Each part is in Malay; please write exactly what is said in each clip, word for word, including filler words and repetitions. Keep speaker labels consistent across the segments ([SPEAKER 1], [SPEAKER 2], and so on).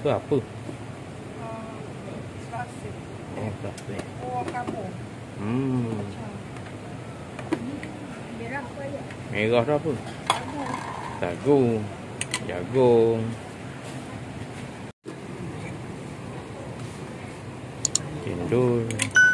[SPEAKER 1] tu apa?
[SPEAKER 2] Uh, Selasi.
[SPEAKER 1] Oh, selasi.
[SPEAKER 2] Oh, kabur.
[SPEAKER 1] Hmm.
[SPEAKER 2] Macam. Merah apa ya?
[SPEAKER 1] Merah tu apa?
[SPEAKER 2] Kabur.
[SPEAKER 1] Sagu. Jagung. Cendol.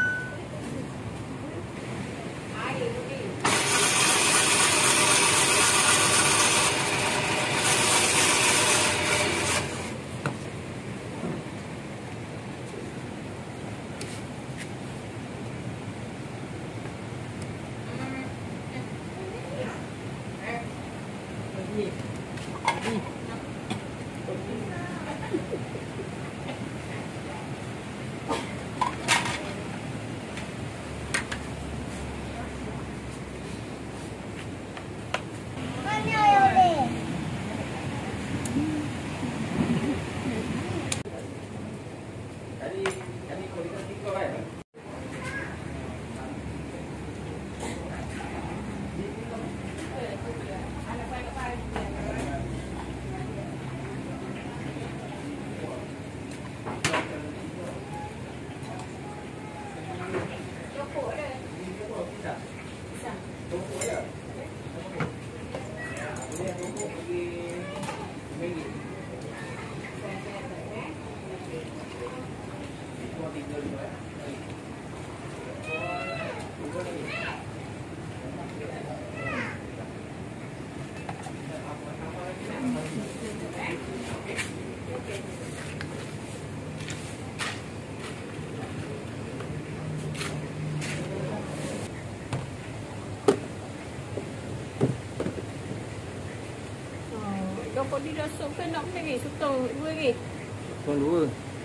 [SPEAKER 2] Kau di dasar kan nak lagi sotong dua lagi.
[SPEAKER 1] Sotong dua.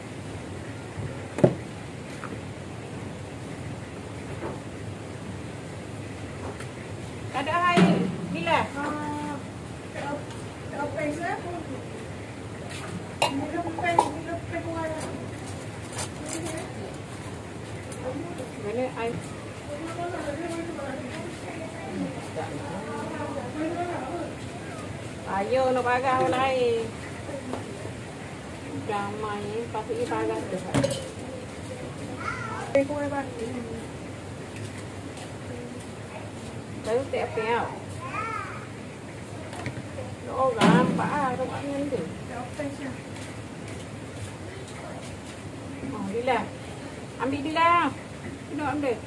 [SPEAKER 2] Tak ada air. Bila? Ah. Tak pesa. Bila pen, bila pen wala. Mana air? Ayo nak pagar orang lain. Damai pasti pergi pagar tu. Eh, kau apa? Lalu tak apa tau. Oh, gampak ah tempat ni tu. Tak apa sah. Oh, Dila. Ambil Dila. Tengok ambil.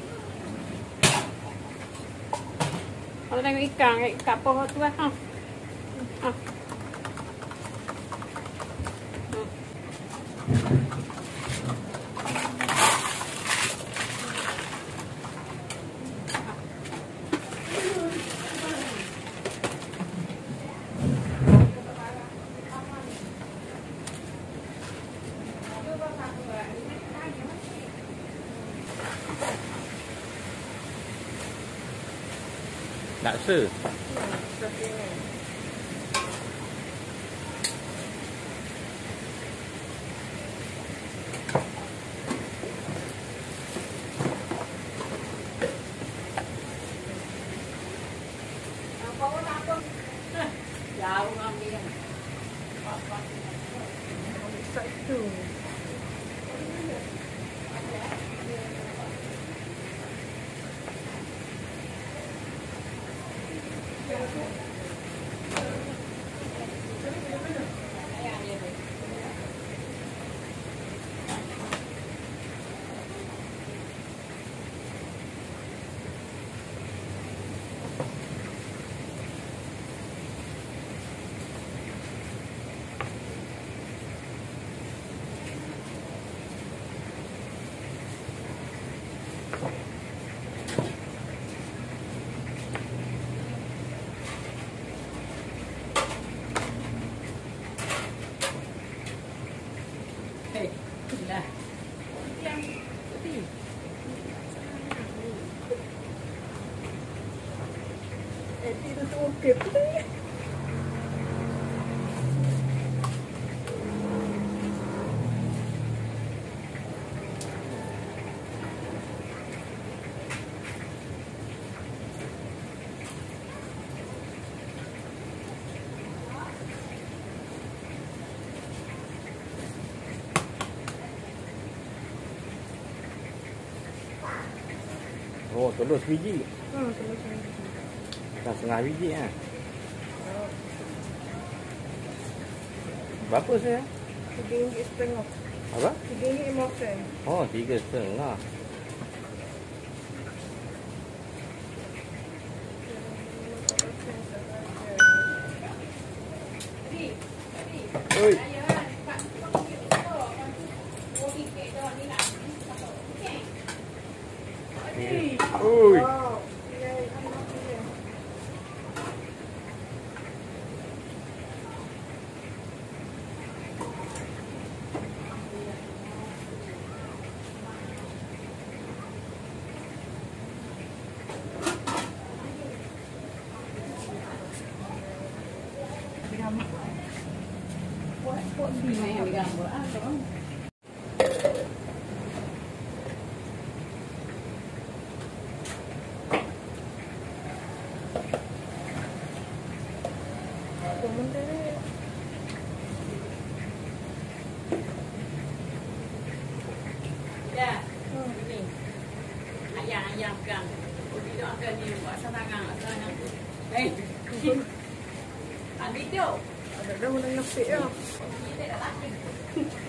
[SPEAKER 2] Kalau tengok ikan, ikan apa tu lah. Ha. Ah.
[SPEAKER 1] Laksa.
[SPEAKER 2] Jauh ambil. Satu. Okey.
[SPEAKER 1] Oh, telur sebiji.
[SPEAKER 2] Hmm, telur sebiji.
[SPEAKER 1] Bukan setengah biji ah. Berapa saya?
[SPEAKER 2] Tiga ringgit setengah.
[SPEAKER 1] Apa?
[SPEAKER 2] Tiga ringgit lima sen.
[SPEAKER 1] Oh, tiga setengah. Oi. Oi.
[SPEAKER 2] Buat bina yang digambar. Ah, tak. Ya, ini ayam-ayam kan. Tidak akan ni buat serangan, serangan. Eh, ambil tu. Ada dah nak ngepik ya.